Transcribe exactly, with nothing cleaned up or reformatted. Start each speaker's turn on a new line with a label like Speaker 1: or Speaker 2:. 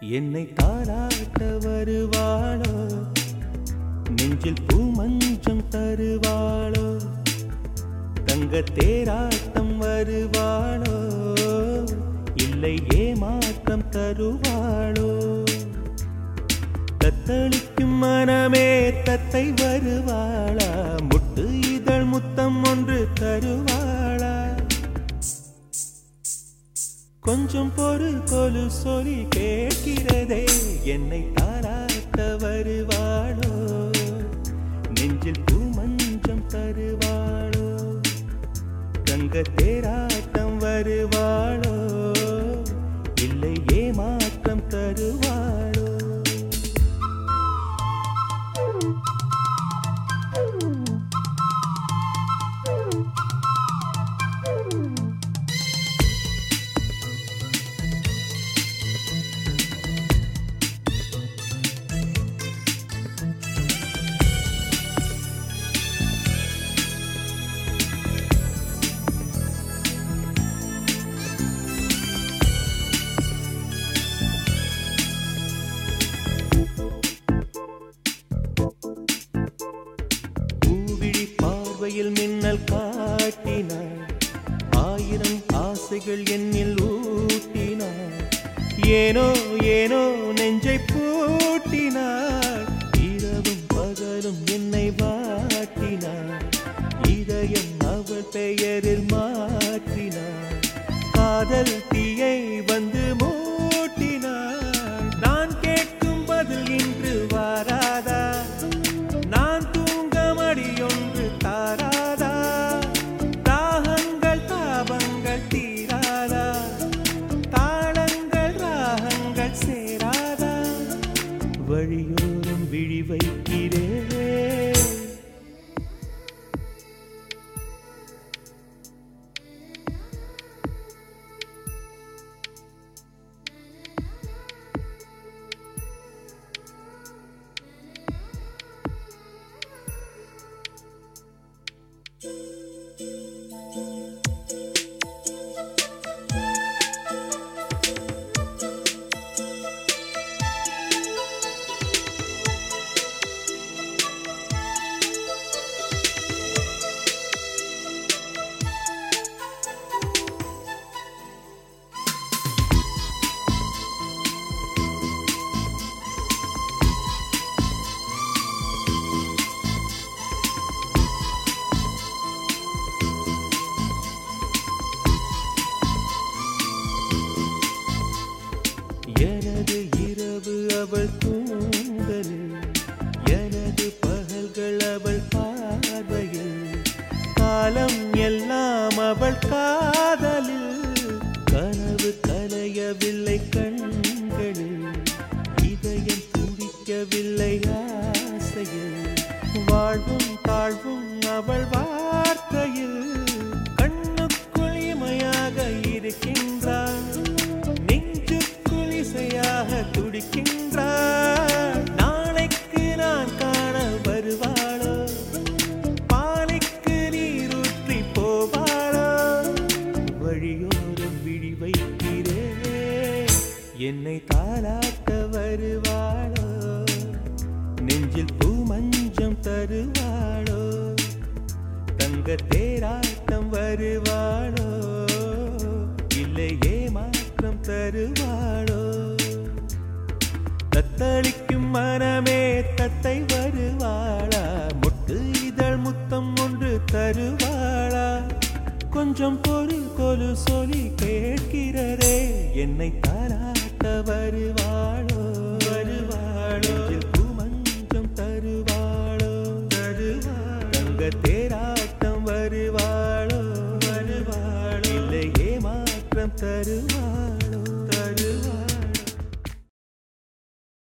Speaker 1: என்னை தாராட்ட வருவாளோ, நெஞ்சில் பூமஞ்சம் தருவாளோ, தங்க தேராட்டம் வருவாளோ, இல்லை ஏமாற்றம் தருவாளோ, தத்தளிக்கும் மனமே தத்தை வருவாளா, முட்டு இதழ் முத்தம் ஒன்று தருவாளா, கொஞ்சம் பொறு கொலு சொல்லி கேட்கிறதே, என்னை தாராட்ட வருவாளோ, நெஞ்சில் பூமஞ்சம் தருவாளோ, தங்க தேராட்டம் வருவாளோ, இல்லை ஏமாற்றம் தருவாளோ. மின்னல் காட்டினாள், ஆயிரம் ஆசைகள் என்னில் ஊட்டினாள், ஏனோ ஏனோ நெஞ்சை பூட்டினாள், இரவும் பகலும் என்னை வாட்டினாள், இதயம் அவள் பெயரில் மாற்றினாள், காதல் தீயை வந்து மூட்டினாள், நான் கேட்கும் பதில் இன்று வாராதா, நான் தூங்க மடியொன்று தாராதா, தாகங்கள் தாபங்கள் தீராதா, தாளங்கள் ராகங்கள் சேராதா, வழியோரம் விழி வைக்கிறேன், எனது இரவு அவள் தூங்கலில், எனது பகல்கள் அவள் பார்வையில், காலம் எல்லாம் அவள் காதலில், கனவு கலையவில்லை கண்களில், இதயம் துடிக்கவில்லை ஆசையில், வாழ்வும் தாழ்வும் அவள் வார்த்தையில், கண்ணுக்குள் இமையாக இருக்கின்றாள், துடிக்கின்றாள், நாளைக்கு நான் காண வருவாளோ, பாலைக்கு நீரூற்றி போவாளோ, வழியோரம் விழி வைக்கிறேன், என்னை தாலாட்ட வருவாளோ, நெஞ்சில் பூமஞ்சம் தருவாளோ, தங்க தேராட்டம் வருவாளோ, இல்லை ஏமாற்றம் தருவாளோ, தத்தளிக்கும் மனமே தத்தை வருவாளா, முட்டு இதழ் முத்தம் ஒன்று தருவாளா, கொஞ்சம் பொறு கொலு சொல்லி கேட்கிறதே, என்னை